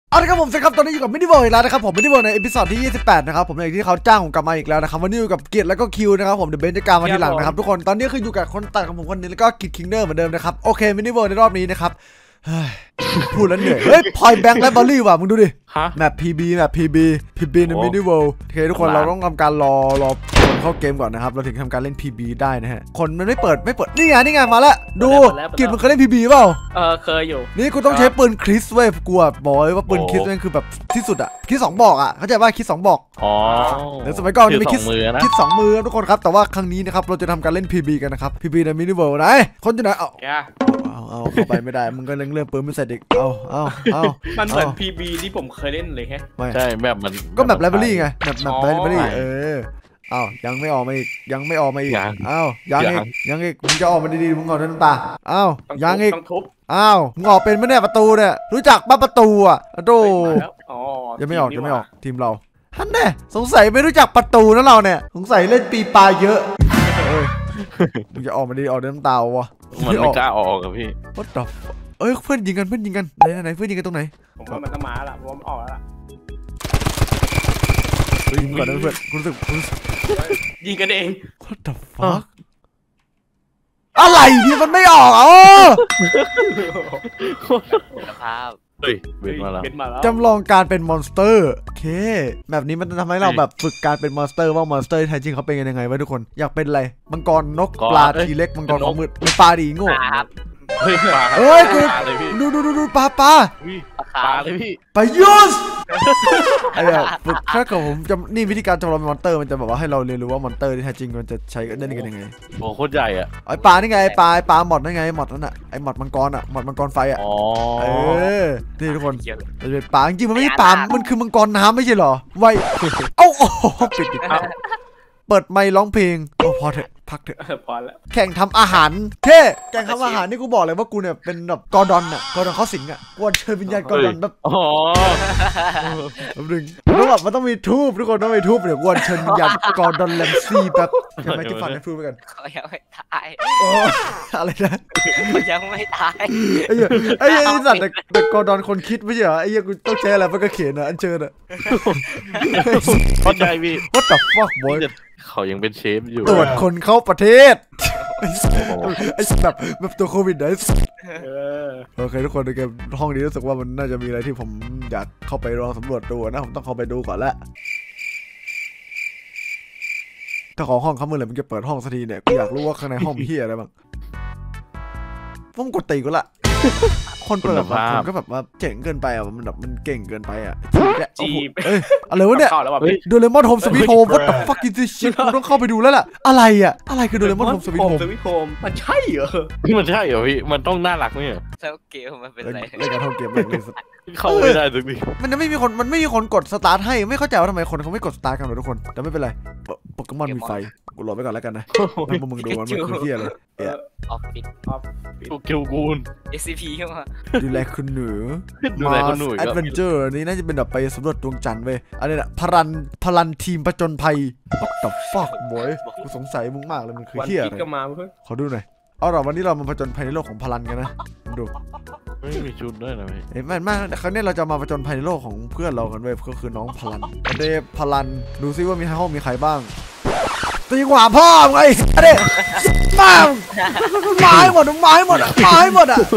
เอาละครับผมสวัสดีครับตอนนี้อยู่กับมินิเวิร์อีกแล้วนะครับผมมินิเวิร์ในเอพิโซดที่28นะครับผมอย่างที่เขาจ้างผมกลับมาอีกแล้วนะครับวันนี้อยู่กับเกียรติแล้วก็คิวนะครับผมเดี๋ยวเบนจะกลางมาทีหลังนะครับทุกคนตอนนี้คืออยู่กับคนตัดของผมคนนี้แล้วก็กิจคิงเนอร์เหมือนเดิมนะครับโอเคมินิเวิร์ในรอบนี้นะครับพูดแล้วเหนื่อยเฮ้ยพอยแบงค์และบอลลี่ว่ะมึงดูดิแมป PB แมป PB ในมินิเวิร์โอเคทุกคนเราต้องทำการรอคนเข้าเกมก่อนนะครับเราถึงทำการเล่น PB ได้นะฮะคนมันไม่เปิดนี่ไงมาแล้วดูกิจมึงเคยเล่น PB เปล่าเคยอยู่นี่กูต้องใช้ปืนคริสเว้ยกูบอกเลยว่าปืนคริสนั่นคือแบบที่สุดอะคริส2บอกอะเข้าใจป่ะคริส2บอกอ๋อเดี๋ยวสมัยก่อนจะมีคริส2มือทุกคนครับแต่ว่าครั้งนี้นะครับเราจะทำการเล่น PB กันนะครับ PB ในมินิเวิร์ไหนคนอยู่ไหนเอาเข้าไปไม่ได้มึงก็เล่นปืนไม่ใส่เด็กเอามันเหมือน PB ที่ผมเคยเล่นเลยแฮะใช่แบบมันก็แบบไลบรารีไงแบบไลบรารียังไม่ออกมาอีกยังอีกมึงจะออกมาดีๆมึงก่อนน้ำตายังอีกมึงออกเป็นไหมเนี่ยประตูเนี่ยรู้จักป่ะประตูอ่ะโธ่ยังไม่ออกทีมเราท่านแน่สงสัยไม่รู้จักประตูนะเราเนี่ยสงสัยเล่นปีปลาเยอะมึงจะออกมาดีออกน้ำตาวะมันไม่กล้าออกกับพี่วัดดอกเพื่อนยิงกันไหนเพื่อนยิงกันตรงไหนผมว่ามันต้องมาละผมว่ามันออกแล้วล่ะยิงก่อนนะเพื่อนรู้สึกยิงกันเอง What the fuck อะไรเนี่ยมันไม่ออกเฮ้ยเบ็ดมาแล้วจำลองการเป็นมอนสเตอร์โอเคแบบนี้มันทำให้เราแบบฝึกการเป็นมอนสเตอร์ว่ามอนสเตอร์แท้จริงเขาเป็นยังไงวะทุกคนอยากเป็นอะไรมังกรนกปลาทีเล็กมังกรของมืดเป็นปลาดีโง่เฮ้ยกูดูปลาเลยพี่ไปยูสฝึกถ้าเกิดผมจะนี่วิธีการจำลองมอนสเตอร์มันจะแบบว่าให้เราเรียนรู้ว่ามอนสเตอร์ที่แท้จริงมันจะใช้กันได้ยังไงโอ้โคตรใหญ่อะไอปลานี่ไงปลาหมดนั่นไงหมดนั่นอะไอหมดมังกรอะหมดมังกรไฟอะนี่ทุกคนเป็นปลาจริงมันไม่ใช่ปลามันคือมังกรน้ำไม่ใช่หรอไวปิดเปิดไมค์ร้องเพลงพอเถอะพักเถอะพอแล้วแข่งทำอาหารแข่งทำอาหารนี่กูบอกเลยว่ากูเนี่ยเป็นแบบกอร์ดอนเขาสิงอ่ะกูเชิญวิญญาณกอร์ดอนแบบนึงมันต้องมีทูบทุกคนต้องมีทูบเดี๋ยวกูเชิญวิญญาณกอร์ดอนแลมซี่แบบใช่ไหมที่ฟันให้ฟูไปกันเขายังไม่ตายอะไรนะเขายังไม่ตายไอ้สัตว์แต่กอร์ดอนคนคิดไม่ใช่เหรอไอ้ยังกูต้องใช้อะไรมันก็เขียนอ่ะอันเชิญอ่ะเข้าใจพี่ What the fuck boy เขายังเป็นเชฟอยู่ตรวจคนเข้าประเทศไอ้แบบตัวโควิดได้โอเคทุกคนในเกมห้องนี้รู้สึกว่ามันน่าจะมีอะไรที่ผมอยากเข้าไปลองสำรวจดูนะผมต้องเข้าไปดูก่อนละถ้าของห้องเขาเมื่อไหร่มันจะเปิดห้องสักทีเนี่ยกูอยากรู้ว่าข้างในห้องมีเหี้ยอะไรบ้างผมกดตีกูละคนเปิดแบบผมก็แบบว่าเจ๋งเกินไปอ่ะมันแบบมันเก่งเกินไปอ่ะจีบอะไรวะเนี่ยโดเรมอนโฮมสวีทโฮม What the fuck is this shit กูต้องเข้าไปดูแล้วล่ะอะไรคือโดเรมอนโฮมสวีทโฮมมันใช่เหรอพี่มันต้องน่ารักไหมอ่ะแล้วเกมมันเป็นอะไรเล่นการท่องเกมเลยเข้าไม่ได้สักทีมันไม่มีคนกดสตาร์ทให้ไม่เข้าใจว่าทำไมคนเขาไม่กดสตาร์ทกันหรอทุกคนแต่ไม่เป็นไรโปเกมอนมีไฟกูรอไว้ก่อนแล้วกันนะแล้วมึงดูมันคือเหี้ยอะไรออฟฟิศโอเคกูน SCP เข้ามาดูแลคุณหนูแอดเวนเจอร์นี่น่าจะเป็นแบบไปสำรวจดวงจันทร์เว้ยอะไรน่ะพลันทีมผจญภัย What the fuck boy กูสงสัยมึงมากเลยมันคือเหี้ยอะไรขอดูหน่อยเอาหรอวันนี้เรามาผจญภัยในโลกของพลันกันนะดูไม่มีชุดด้วยนะเห็นมันมากครั้งนี้เราจะมาผจญภัยในโลกของเพื่อนเรากันเว้ยก็คือน้องพลันเดฟพลันดูซิว่ามีห้องมีใครบ้างตีกว่าพ่อไงเด็กมาหมดอ่ะ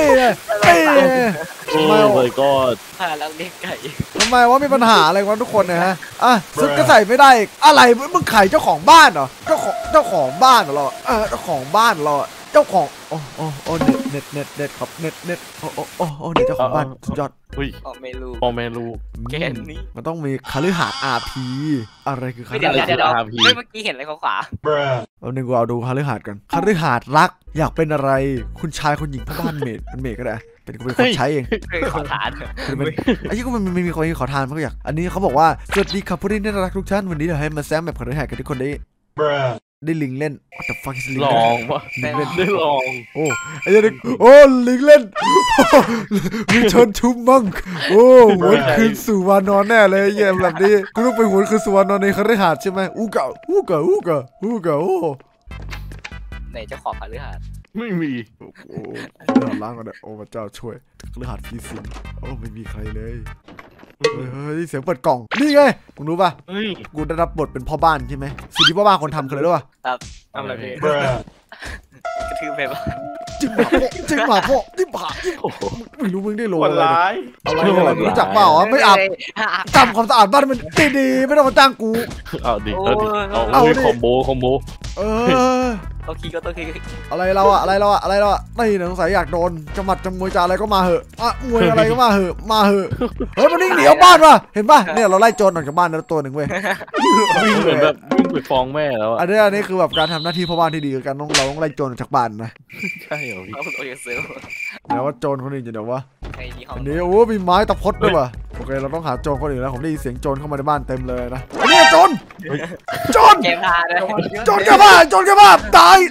โอ้ยก็แล้วเลี้ยงไก่ทำไมว่ามีปัญหาอะไรกันทุกคนเนี่ยฮะซึกก็ใส่ไม่ได้อะไรมึงไข่เจ้าของบ้านเหรอเจ้าของบ้านเหรอเจ้าของบ้านเหรอเจ้าของโอ้เน็ตครับเน็ตโอ้เน็ตเจ้าของบ้านสุดยอดไม่รู้แกนนี้มันต้องมีคฤหาสน์ RP อะไรคือคฤหาสน์ RP เมื่อกี้เห็นอะไรขวาเอาหนึ่งกูเอาดูคฤหาสน์กันคฤหาสน์รักอยากเป็นอะไรคุณชายคนหญิงพ่อบ้านเมดก็ได้เป็นคนใช้เองขอทานไอ้ที่ก็มันมีคนขอทานมันก็อยากอันนี้เขาบอกว่าสวัสดีครับผู้ที่น่ารักทุกท่านวันนี้เดี๋ยวให้มาแซมแบบคฤหาสน์กันทุกคนได้ลิงเล่น What the fuck is ลิงลองวะได้ลองโอ้ไอ้เด็กลิงเล่นมีชนชุบมั่งโอ้หวนคืนสู่วานอนแน่เลยเยี่ยมแบบนี้กูต้องไปหวนคืนสู่วานอนในคฤหาสน์ใช่ไหมอูกะโอ้ไหนเจ้าของคฤหาสน์ไม่มีโอ้โหหันล้างก่อนเลยโอ้พระเจ้าช่วยเลือดผีสิงโอ้ไม่มีใครเลยเฮ้ยเสียงเปิดกล่องนี่ไงมึงรู้ป่ะเฮ้ยกูได้รับบทเป็นพ่อบ้านใช่ไหมสิ่งที่พ่อบ้านคนทำคืออะไรรู้ป่ะทำอะไรพี่กระทืบไปปะจิ้มหมาพ่อจิ้มหมาไม่รู้มึงได้โลคนอะไรร้ายอะไรรู้จักเปล่าไม่อาบทำความสะอาดบ้านมันดีๆไม่ต้องมาจ้างกูเอาดิเอาดิเอาเอาดิดิคอมโบเออตัวขี้ก็ตัวขี้อะไรเราอะนี่สงสัยอยากโดนจะหมัดจะมวยจะอะไรก็มาเหอะมวยอะไรก็มาเหอะเฮ้ยมันวิ่งหนีออกบ้านว่ะเห็นป่ะเนี่ยเราไล่โจรออกจากบ้านแล้วตัวหนึ่งเว้ยวิ่งเหมือนแบบวิ่งไปฟ้องแม่แล้วอะอันนี้คือแบบการทำหน้าที่พ่อบ้านที่ดีคือการเราต้องไล่โจรออกจากบ้านนะใช่เหรอพี่เอาตัวเซลล์แล้วว่าโจรคนอื่นจะเดี๋ยววะไอ้ที่ห้องอันนี้โอ้มีไม้ตะพดด้วยว่ะโอเคเราต้องหาโจรคนอื่นแล้วผมได้ยินเสียงโจรเข้ามาในบ้านเต็มเลยนะอันนี้โจรเกมพาด้วยโจรแกบ้าตาย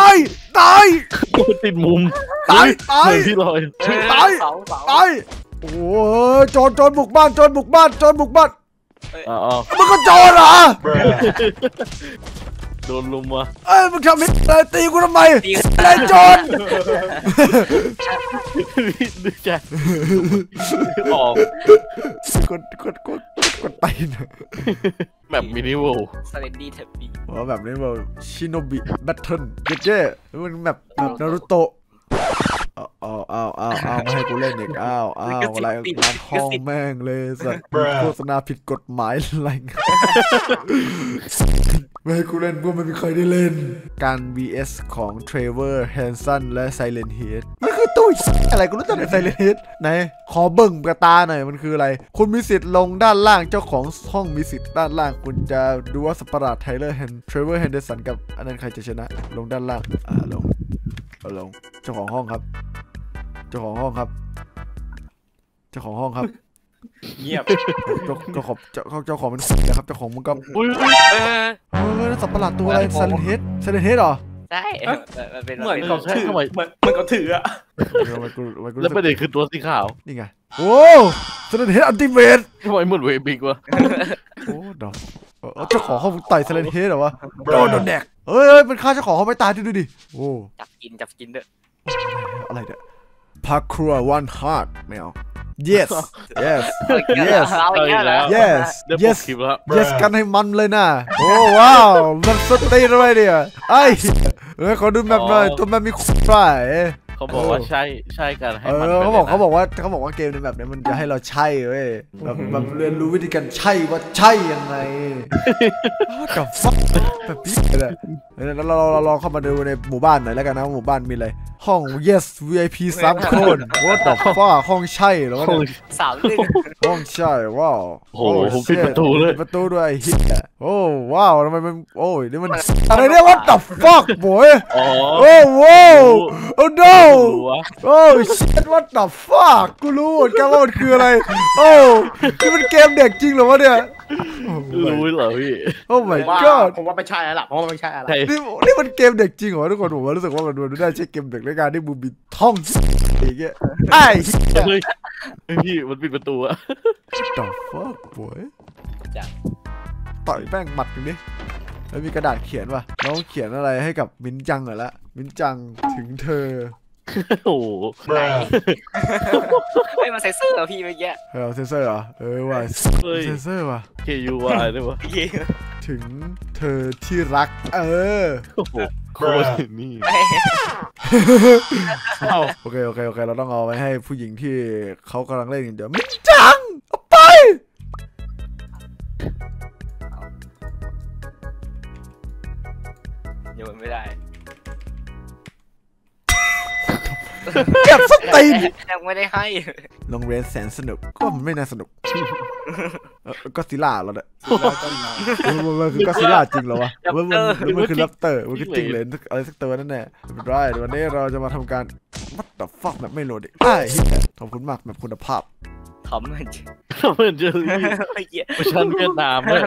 ติดมุมตายเหมือนพี่ลอยสองตายโอ้โหโจรบุกบ้านอ๋อมึงก็โจรเหรอโดนลุมวะเอ้ยมึงทำอะไรตีกูทำไมอะไรโจรดูใจออกกดไปนะแบบมินิโวสเลนดี้เทปปี้ว่าแบบนี้แบบชิโนบิแบทเทิลเจ๊มันแบบนารูโตะเอามาให้กูเล่นอีกอะไรร้านห้องแม่งเลยสัตว์โฆษณาผิดกฎหมายอะไรไม่ให้กูเล่นพวกไม่มีใครได้เล่นการ vs ของ Trevor Hanson และ Silent Head มันคือตู้อะไรกูรู้จักแต่ Silent Head ไหนขอเบิ่งกระตาหน่อยมันคืออะไรคุณมีสิทธิ์ลงด้านล่างเจ้าของห้องมีสิทธิ์ด้านล่างคุณจะดูว่าสัตว์ประหลาด Trevor Henderson กับอันนั้นใครจะชนะลงด้านล่างลงเจ้าของห้องครับเจ้าของห้องครับเงียบเจ้าของมันนะครับเจ้าของมันก็อุ้ยสัตว์ประหลาดตัวอะไรไซเลนเฮดเหรอใช่มันเป็นเหมือนเขาถือเหมือนเขาถืออะแล้วประเด็นคือตัวสีขาวนี่ไงโอ้ไซเลนเฮดอัลติเมททำไมเหมือนเวบิกวะโอ้ดอกเจ้าของห้องต่อยไซเลนเฮดเหรอวะโดนแดกเฮ้ยเป็นฆ่าเจ้าของเขาไม่ตายดูดิโอ้จับกินเด้ออะไรเนี่ยพาครัวone heart ไม่เอา yes เอาอีกแล้วเดี๋ยวผมคลิปแล้ว yes กันให้มันเลยนะโอ้ว้าวมันสตีนอะไรเนี่ยไอ้ขอดูแมปหน่อยตัวแมปมีคุ้มไปเขาบอกว่าใช่กันให้มันเขาบอกว่าเกมในแบบนี้มันจะให้เราใช่เว้ยแบบเรียนรู้วิธีการใช่ว่าใช่ยังไงกับฟักแบบนี้เลยแล้วเราลองเข้ามาดูในหมู่บ้านหน่อยแล้วกันนะหมู่บ้านมีอะไรห้อง yes VIP 3 คน what the fuck ห้องใช่หรอวะเนี่ย 3 ห้องใช่ว้าวโอ้โหผมปิดประตูเลยประตูด้วยฮิตโอ้ว้าวทำไมมันโอ้ยนี่มันอะไรเนี่ย what the fuck boy อ๋อโอ้โหโอ้ no โอ้ shit what the fuck กูรู้หมดกันว่ามันคืออะไรโอ้นี่มันเกมเด็กจริงเหรอวะเนี่ยรู้เหรอพี่โอ้ my god ผมว่าไม่ใช่แล้วล่ะผมว่าไม่ใช่แล้วนี่มันเกมเด็กจริงเหรอทุกคนผมรู้สึกว่ามันไม่ได้ใช่เกมเด็กในการที่มึงมีท่องอย่างเงี้ยไอ้เฮ้ยพี่มันปิดประตูอะ the fuck boy ต่อยแป้งหมัดอย่างนี้แล้วมีกระดาษเขียนว่ะน้องเขียนอะไรให้กับมิ้นจังเหรอละมิ้นจังถึงเธอโอ้โหไม่มาใส่เสื้อพี่เมื่อกี้เซนเซอร์เหรอว่ะเซนเซอร์ว่ะ KUY ได้ปะถึงเธอที่รักโอ้โหโคตรนี่โอเคเราต้องเอาไว้ให้ผู้หญิงที่เขากำลังเล่นกันเดี๋ยวมิ้นจังเอาไปโยนไม่ได้เก็บสตีนยังไม่ได้ให้โรงเรียนแสนสนุกก็มันไม่น่าสนุกก็ซิล่าแล้วเนี่ยมันคือก็ซิล่าจริงเหรอวะมันคือแรปเตอร์มันคือจริงเลยอะไรสักตัวนั่นแน่ไม่ได้วันนี้เราจะมาทำการ what the fuck แบบไม่โหลดดิขอบคุณมากแบบคุณภาพทำมันเจอประชันเวียดนามเลย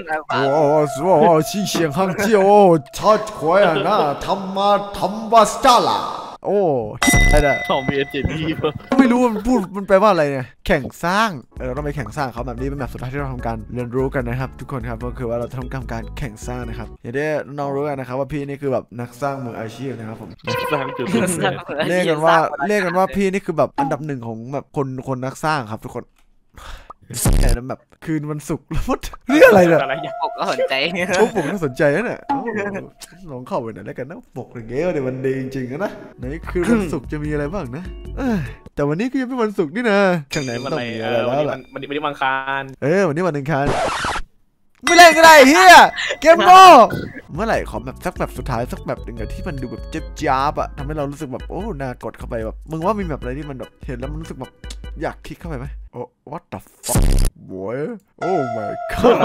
我新鲜航机哦，他快啊，那他妈他妈杀了。 โอ้อะไรเนี่ยของ BSJP ไม่รู้มันพูดมันแปลว่าอะไรเนี่ยแข่งสร้างเราต้องไปแข่งสร้างเขาแบบนี้เป็นแบบสุดท้ายที่เราทำการเรียนรู้กันนะครับทุกคนครับก็คือว่าเราจะทำการแข่งสร้างนะครับอย่างที่น้องรู้กันนะครับว่าพี่นี่คือแบบนักสร้างมืออาชีพนะครับผมสร้างจุดเรียกกันว่าพี่นี่คือแบบอันดับหนึ่งของแบบคนนักสร้างครับทุกคนแต่นั้นแบบคืนวันศุกร์แล้วเรื่องอะไรเนี่ยอะไรอย่างปกก็สนใจโอ้ผมน่าสนใจนะเนี่ยลองเข้าไปหน่อยแล้วกันนะปกอย่างเงี้ยเดี๋ยววันดีจริงๆนะไหนคืนวันศุกร์จะมีอะไรบ้างนะแต่วันนี้ก็ยังเป็นวันศุกร์นี่นะข้างในมันต้องมีอะไรแล้วล่ะวันนี้วันอังคารวันนี้วันอังคารไม่เล่นก็ได้เฮียเกมโง่เมื่อไหร่ขอแบบสักแบบสุดท้ายสักแบบหนึ่งที่มันดูแบบเจ็บจ้าบอะทำให้เรารู้สึกแบบโอ้น่ากดเข้าไปแบบมึงว่ามีแบบอะไรที่มันแบบเห็นแล้วมันรู้สึกแบบอยากคลิกเข้าไปไหมโอ้ what the fuck boy oh my god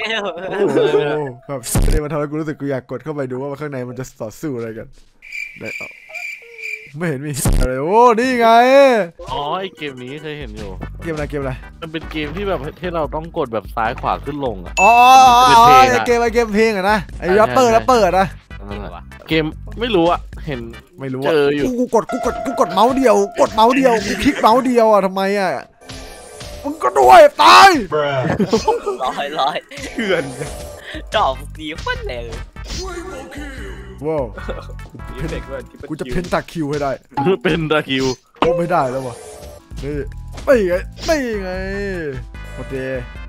แบบนี่มันทำให้กูรู้สึกกูอยากกดเข้าไปดูว่าข้างในมันจะต่อสู้อะไรกันได้ไม่เห็นมีอะไรโอ้นี่ไงอ๋อไอเกมนี้เคยเห็นอยู่เกมอะไรมันเป็นเกมที่แบบที่เราต้องกดแบบซ้ายขวาขึ้นลงอ่ะอ๋อเกมเพลงอะนะไอ้แรปเปอร์นะเกมไม่รู้อะเห็นไม่รู้เจออยู่กูกดเมาส์เดียวกูคลิกเมาส์เดียวอะทำไมอะมึงก็ด้วยตายร้อยเถื่อนจอบดีฟันเลยว้าวเด็กด้วยกูจะเพ้นตาคิวให้ได้เป็นตะคิวโอ้ไม่ได้แล้ววะนี่ไม่ไงโอเค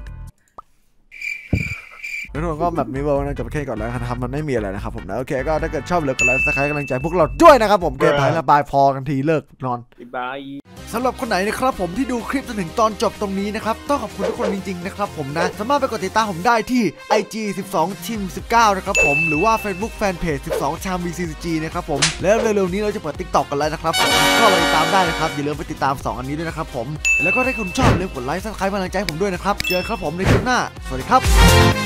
แล้วทุกคนก็แบบมีเวิร์กนะจบแค่ก่อนแล้วนะครับมันไม่มีอะไรนะครับผมนะโอเคก็ถ้าเกิดชอบเลยกดไลค์ซับสไครต์กำลังใจพวกเราด้วยนะครับผมเกมพายระบายพอกันทีเลิกนอนบายสำหรับคนไหนนะครับผมที่ดูคลิปจนถึงตอนจบตรงนี้นะครับต้องขอบคุณทุกคนจริงๆนะครับผมนะสามารถไปกดติดตามผมได้ที่ IG 12 Team 19นะครับผมหรือว่า Facebook Fanpage 12 Charm VCG นะครับผมแล้วเร็วๆนี้เราจะเปิด TikTok กันแล้วนะครับผมก็ไปติดตามได้นะครับอย่าลืมไปติดตาม2อันนี้ด้วยนะครับผมแล้วก็ถ้าคุณชอบอย่าลืมกดไลค์ซับสไครต์กำลังใจผมด้วยนะครับเจอกันครับผมในคลิปหน้าสวัสดีครับ